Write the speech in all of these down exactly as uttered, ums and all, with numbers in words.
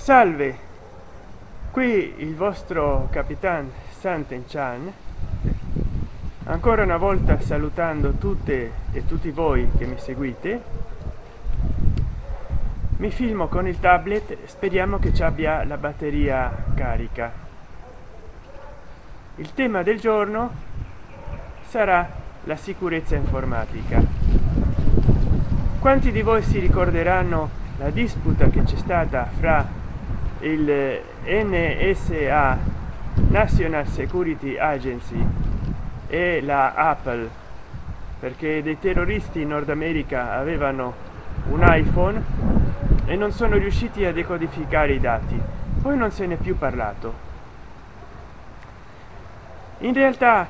Salve, qui il vostro Capitan Santen Chan, ancora una volta salutando tutte e tutti voi che mi seguite. Mi filmo con il tablet, speriamo che ci abbia la batteria carica. Il tema del giorno sarà la sicurezza informatica. Quanti di voi si ricorderanno la disputa che c'è stata fra il N S A, National Security Agency, e la Apple, perché dei terroristi in Nord America avevano un iPhone e non sono riusciti a decodificare i dati. Poi non se n'è più parlato. In realtà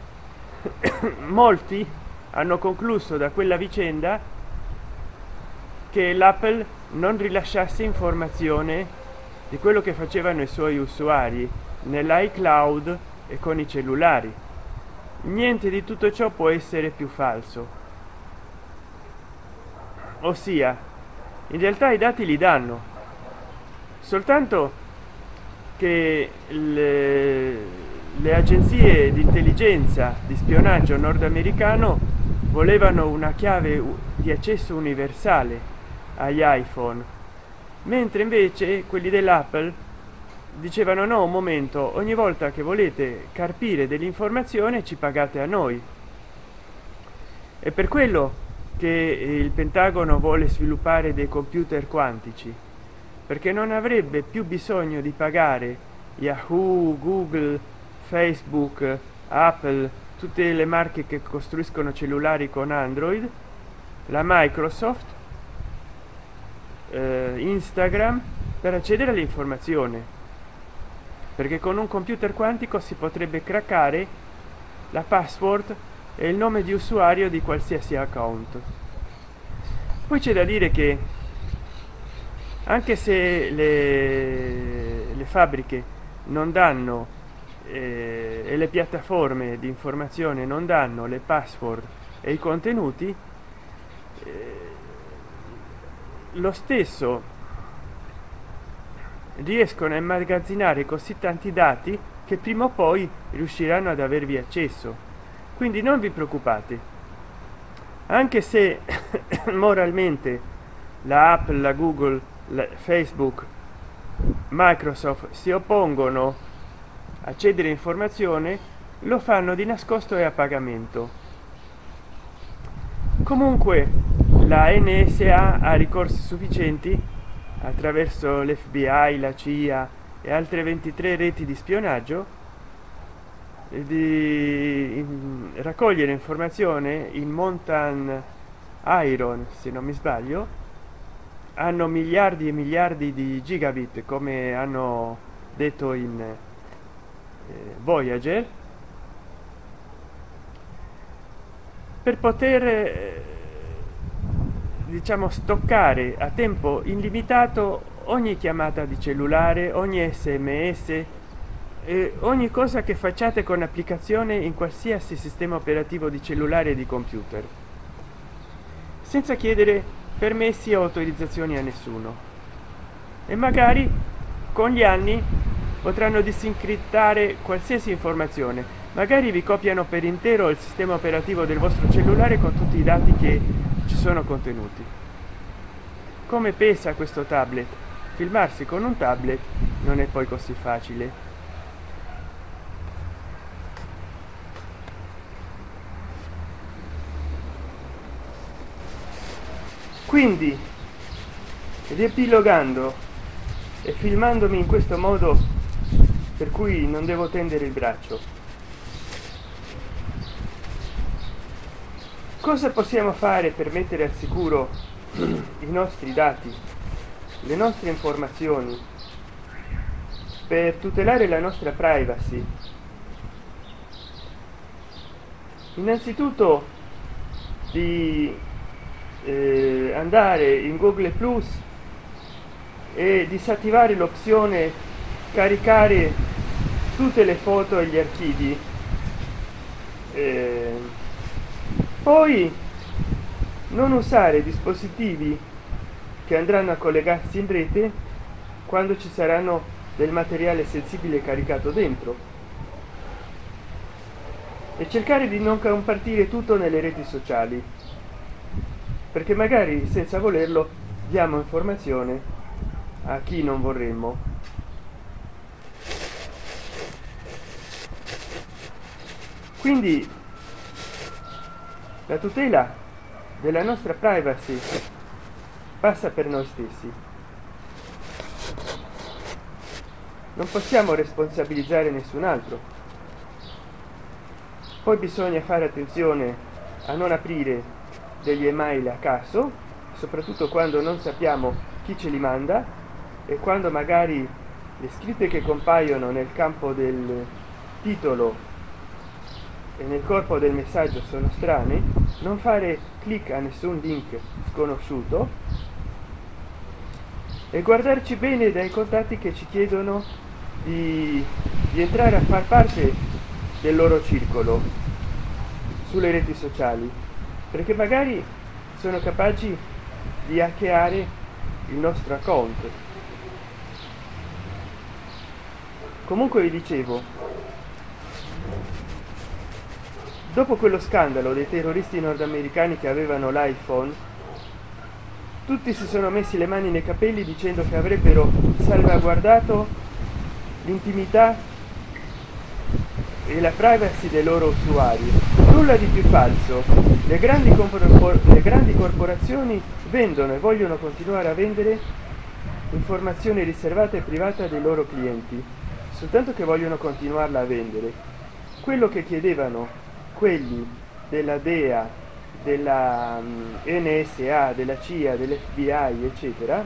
molti hanno concluso da quella vicenda che l'Apple non rilasciasse informazione di quello che facevano i suoi usuari nell'iCloud e con i cellulari. Niente di tutto ciò può essere più falso. Ossia, in realtà i dati li danno, soltanto che le, le agenzie di intelligenza di spionaggio nordamericano volevano una chiave di accesso universale agli iPhone, mentre invece quelli dell'Apple dicevano no, un momento, ogni volta che volete carpire dell'informazione ci pagate a noi. È per quello che il Pentagono vuole sviluppare dei computer quantici, perché non avrebbe più bisogno di pagare Yahoo, Google, Facebook, Apple, tutte le marche che costruiscono cellulari con Android, la Microsoft, eh, Instagram, per accedere all'informazione, perché con un computer quantico si potrebbe craccare la password e il nome di usuario di qualsiasi account. Poi c'è da dire che anche se le, le fabbriche non danno eh, e le piattaforme di informazione non danno le password e i contenuti, eh, lo stesso riescono a immagazzinare così tanti dati che prima o poi riusciranno ad avervi accesso. Quindi non vi preoccupate, anche se moralmente la Apple, la Google, la Facebook, Microsoft si oppongono a cedere informazione, lo fanno di nascosto e a pagamento. Comunque la N S A ha ricorsi sufficienti attraverso l'F B I, la C I A e altre ventitré reti di spionaggio di raccogliere informazione in Mountain Iron, se non mi sbaglio. Hanno miliardi e miliardi di gigabit, come hanno detto in eh, Voyager, per poter eh, diciamo stoccare a tempo illimitato ogni chiamata di cellulare, ogni sms, eh, ogni cosa che facciate con applicazione in qualsiasi sistema operativo di cellulare e di computer, senza chiedere permessi o autorizzazioni a nessuno. E magari con gli anni potranno disincriptare qualsiasi informazione, magari vi copiano per intero il sistema operativo del vostro cellulare con tutti i dati che ci sono contenuti. Come pesa questo tablet? Filmarsi con un tablet non è poi così facile. Quindi, riepilogando e filmandomi in questo modo per cui non devo tendere il braccio, cosa possiamo fare per mettere al sicuro i nostri dati, le nostre informazioni, per tutelare la nostra privacy? Innanzitutto di eh, andare in Google Plus e disattivare l'opzione caricare tutte le foto e gli archivi. Eh, poi non usare dispositivi che andranno a collegarsi in rete quando ci saranno del materiale sensibile caricato dentro, e cercare di non compartire tutto nelle reti sociali, perché magari senza volerlo diamo informazione a chi non vorremmo. Quindi la tutela della nostra privacy passa per noi stessi. Non possiamo responsabilizzare nessun altro. Poi bisogna fare attenzione a non aprire degli email a caso, soprattutto quando non sappiamo chi ce li manda, e quando magari le scritte che compaiono nel campo del titolo e nel corpo del messaggio sono strane. Non fare clic a nessun link sconosciuto e guardarci bene dai contatti che ci chiedono di, di entrare a far parte del loro circolo sulle reti sociali, perché magari sono capaci di hackeare il nostro account. Comunque vi dicevo, dopo quello scandalo dei terroristi nordamericani che avevano l'iPhone, tutti si sono messi le mani nei capelli dicendo che avrebbero salvaguardato l'intimità e la privacy dei loro usuari. Nulla di più falso. Le grandi, le grandi corporazioni vendono e vogliono continuare a vendere informazioni riservate e private dei loro clienti, soltanto che vogliono continuarla a vendere. Quello che chiedevano quelli della D E A, della um, N S A, della C I A, dell'F B I, eccetera,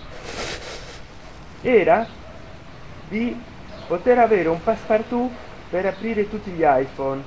era di poter avere un passepartout per aprire tutti gli iPhone,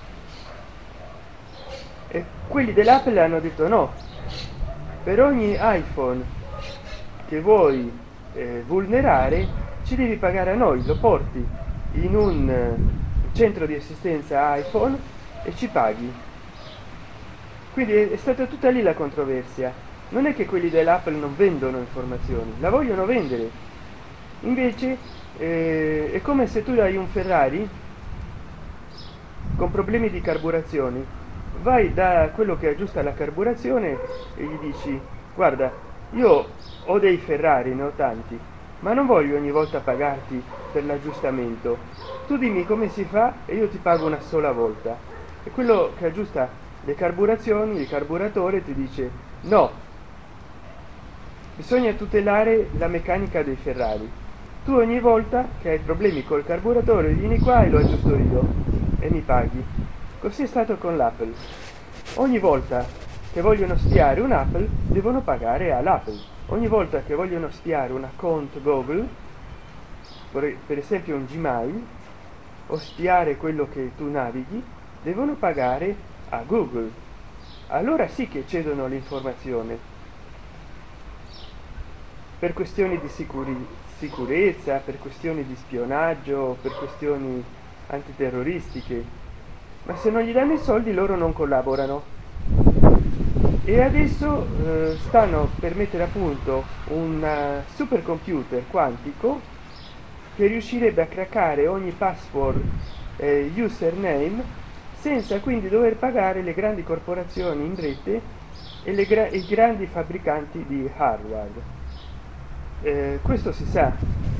e quelli dell'Apple hanno detto no, per ogni iPhone che vuoi eh, vulnerare ci devi pagare a noi, lo porti in un eh, centro di assistenza iPhone e ci paghi. Quindi è, è stata tutta lì la controversia. Non è che quelli dell'Apple non vendono informazioni, la vogliono vendere. Invece eh, è come se tu hai un Ferrari con problemi di carburazione, vai da quello che aggiusta la carburazione e gli dici: guarda, io ho dei Ferrari, ne ho tanti, ma non voglio ogni volta pagarti per l'aggiustamento, tu dimmi come si fa e io ti pago una sola volta. E quello che aggiusta le carburazioni, il carburatore, ti dice: no, bisogna tutelare la meccanica dei Ferrari, tu ogni volta che hai problemi col carburatore vieni qua e lo aggiusto io e mi paghi. Così è stato con l'Apple. Ogni volta che vogliono spiare un Apple devono pagare all'Apple. Ogni volta che vogliono spiare un account Google, per esempio un Gmail, o spiare quello che tu navighi, devono pagare a Google. Allora sì che cedono l'informazione, per questioni di sicuri- sicurezza, per questioni di spionaggio, per questioni antiterroristiche, ma se non gli danno i soldi loro non collaborano. E adesso eh, stanno per mettere a punto un uh, supercomputer quantico che riuscirebbe a craccare ogni password e eh, username senza quindi dover pagare le grandi corporazioni in rete e le gra- i grandi fabbricanti di hardware. Eh, questo si sa,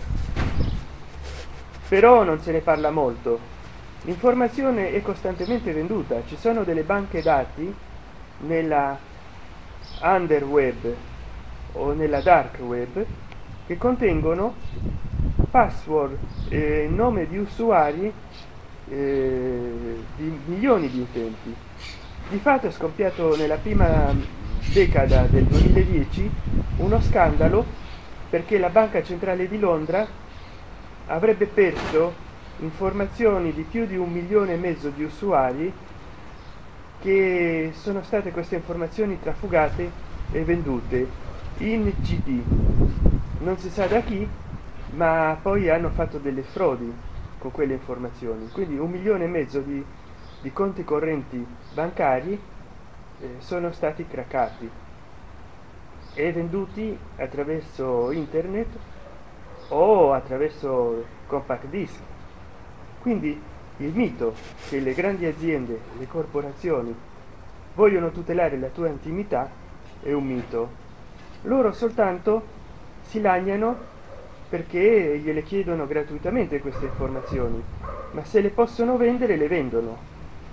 però non se ne parla molto. L'informazione è costantemente venduta, ci sono delle banche dati nella underweb o nella dark web che contengono password e nome di usuari eh, di milioni di utenti. Di fatto è scoppiato nella prima decada del duemiladieci uno scandalo perché la Banca Centrale di Londra avrebbe perso informazioni di più di un milione e mezzo di usuari, che sono state queste informazioni trafugate e vendute in G D, non si sa da chi, ma poi hanno fatto delle frodi con quelle informazioni. Quindi un milione e mezzo di, di conti correnti bancari eh, sono stati craccati e venduti attraverso internet o attraverso compact disc. Quindi il mito che le grandi aziende, le corporazioni vogliono tutelare la tua intimità è un mito. Loro soltanto si lagnano perché gliele chiedono gratuitamente queste informazioni, ma se le possono vendere le vendono.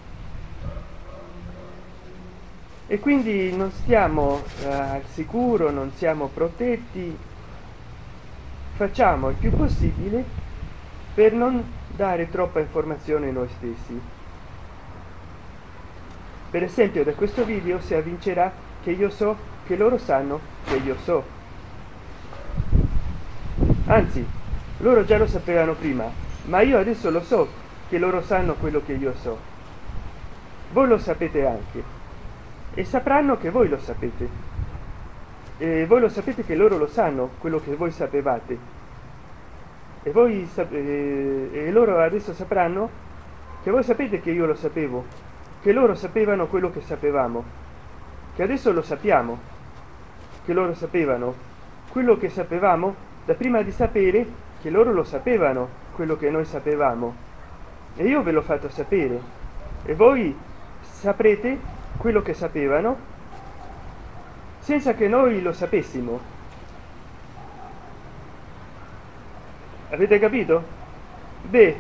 E quindi non stiamo eh, al sicuro, non siamo protetti. Facciamo il più possibile per non dare troppa informazione noi stessi. Per esempio, da questo video si avvincerà che io so che loro sanno che io so. Anzi, loro già lo sapevano prima, ma io adesso lo so che loro sanno quello che io so. Voi lo sapete anche. E sapranno che voi lo sapete, e voi lo sapete che loro lo sanno quello che voi sapevate, e voi sap e, e loro adesso sapranno che voi sapete che io lo sapevo, che loro sapevano quello che sapevamo, che adesso lo sappiamo, che loro sapevano quello che sapevamo da prima di sapere che loro lo sapevano quello che noi sapevamo, e io ve l'ho fatto sapere, e voi saprete quello che sapevano senza che noi lo sapessimo. Avete capito? Beh,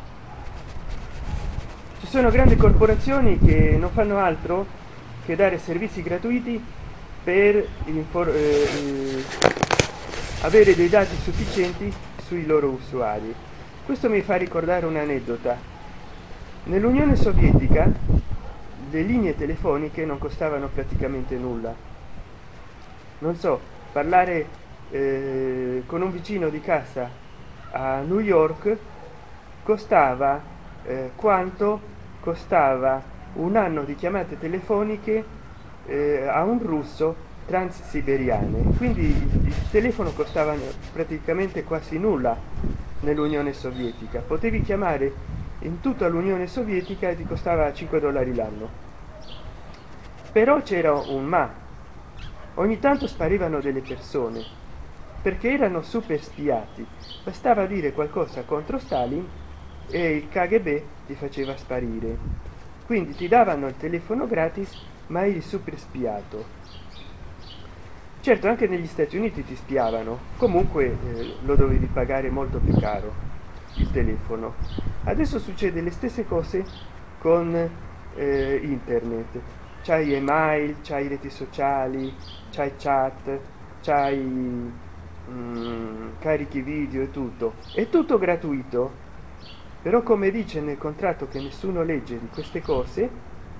ci sono grandi corporazioni che non fanno altro che dare servizi gratuiti per eh, avere dei dati sufficienti sui loro usuari. Questo mi fa ricordare un'aneddota. Nell'Unione Sovietica le linee telefoniche non costavano praticamente nulla. Non so, parlare eh, con un vicino di casa a New York costava eh, quanto costava un anno di chiamate telefoniche eh, a un russo transsiberiane. Quindi il, il telefono costava praticamente quasi nulla nell'Unione Sovietica. Potevi chiamare in tutta l'Unione Sovietica e ti costava cinque dollari l'anno. Però c'era un ma: ogni tanto sparivano delle persone perché erano super spiati. Bastava dire qualcosa contro Stalin e il K G B ti faceva sparire. Quindi ti davano il telefono gratis, ma eri super spiato. Certo, anche negli Stati Uniti ti spiavano, comunque eh, lo dovevi pagare molto più caro il telefono. Adesso succede le stesse cose con eh, internet. C'hai email, c'hai reti sociali, c'hai chat, c'hai mm, carichi video e tutto, è tutto gratuito. Però, come dice nel contratto che nessuno legge di queste cose,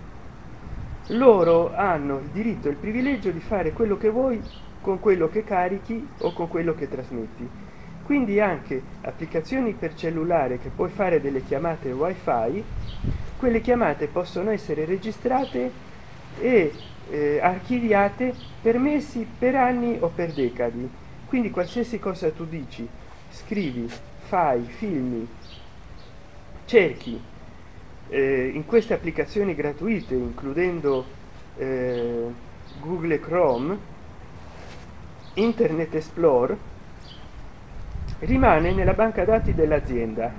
loro hanno il diritto e il privilegio di fare quello che vuoi con quello che carichi o con quello che trasmetti. Quindi anche applicazioni per cellulare che puoi fare delle chiamate wifi, quelle chiamate possono essere registrate e eh, archiviate per mesi, per anni o per decadi. Quindi qualsiasi cosa tu dici, scrivi, fai, filmi, cerchi eh, in queste applicazioni gratuite, includendo eh, Google Chrome, Internet Explorer, rimane nella banca dati dell'azienda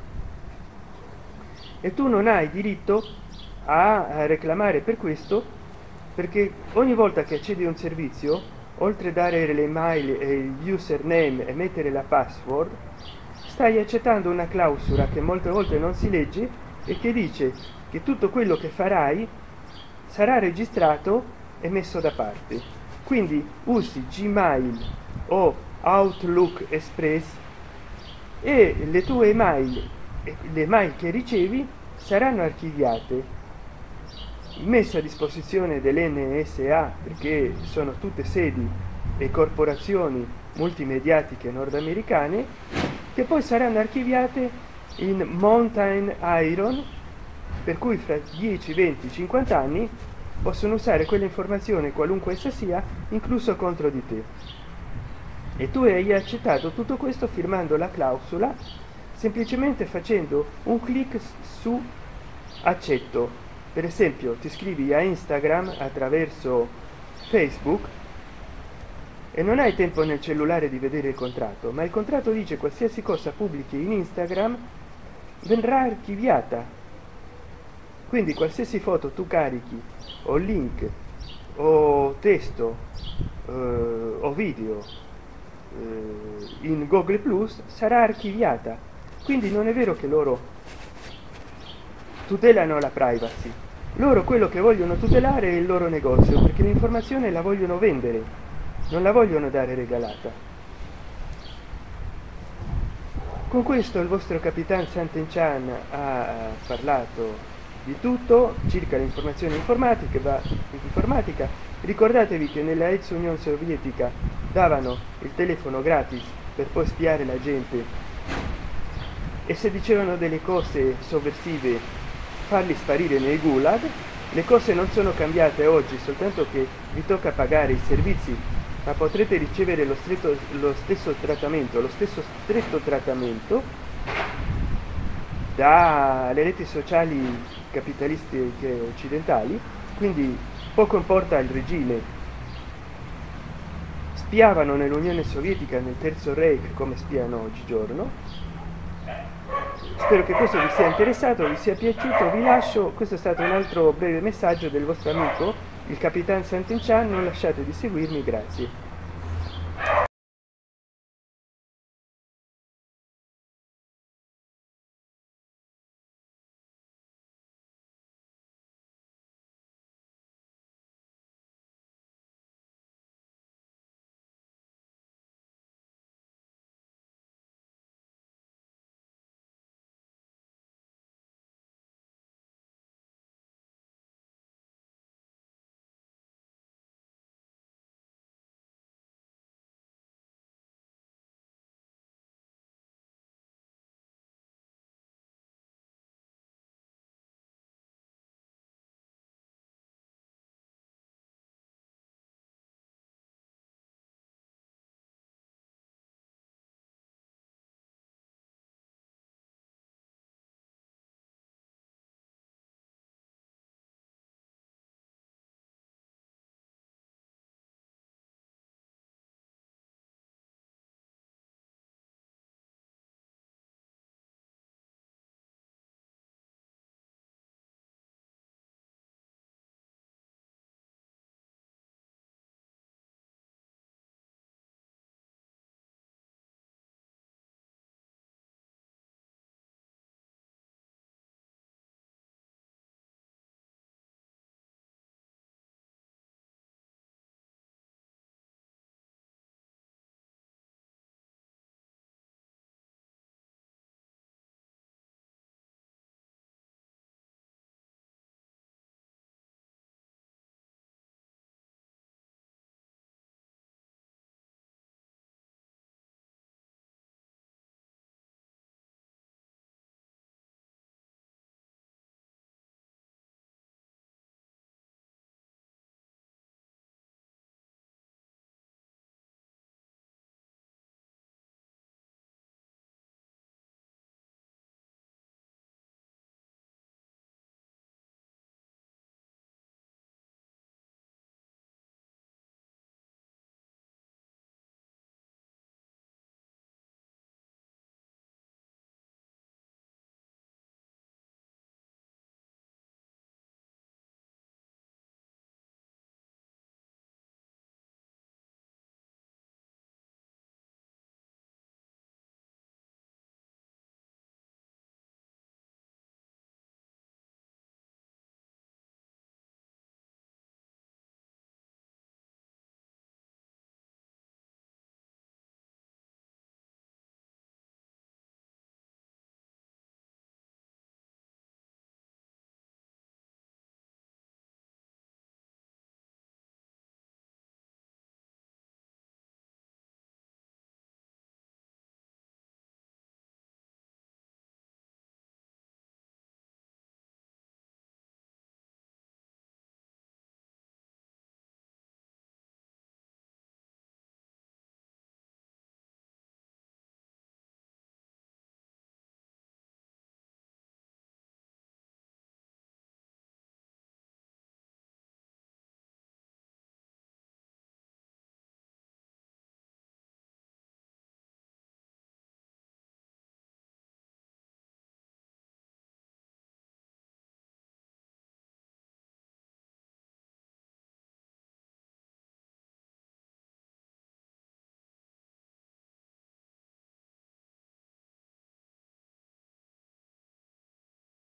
e tu non hai diritto a reclamare per questo, perché ogni volta che accedi a un servizio, oltre a dare le mail e il username e mettere la password, stai accettando una clausola che molte volte non si legge e che dice che tutto quello che farai sarà registrato e messo da parte. Quindi usi Gmail o Outlook Express e le tue email e le mail che ricevi saranno archiviate, messe a disposizione dell'N S A, perché sono tutte sedi e corporazioni multimediatiche nordamericane, che poi saranno archiviate in Mountain Iron, per cui fra dieci, venti, cinquanta anni possono usare quell'informazione, qualunque essa sia, incluso contro di te. E tu hai accettato tutto questo firmando la clausola, semplicemente facendo un clic su accetto. Per esempio, ti iscrivi a Instagram attraverso Facebook e non hai tempo nel cellulare di vedere il contratto, ma il contratto dice qualsiasi cosa pubblichi in Instagram verrà archiviata. Quindi qualsiasi foto tu carichi o link o testo eh, o video eh, in Google Plus sarà archiviata. Quindi non è vero che loro tutelano la privacy, loro quello che vogliono tutelare è il loro negozio, perché l'informazione la vogliono vendere, non la vogliono dare regalata. Con questo il vostro Capitan Sant'Enchan ha parlato di tutto circa l'informazione informatica, va, informatica. Ricordatevi che nella ex Unione Sovietica davano il telefono gratis per poi spiare la gente, e se dicevano delle cose sovversive farli sparire nei gulag. Le cose non sono cambiate oggi, soltanto che vi tocca pagare i servizi, ma potrete ricevere lo, stretto, lo stesso trattamento, lo stesso stretto trattamento dalle reti sociali capitalistiche occidentali. Quindi poco importa il regime. Spiavano nell'Unione Sovietica, nel Terzo Reich, come spiano oggigiorno. Spero che questo vi sia interessato, vi sia piaciuto, vi lascio. Questo è stato un altro breve messaggio del vostro amico il Capitan Sant'Enchan. Non lasciate di seguirmi, grazie.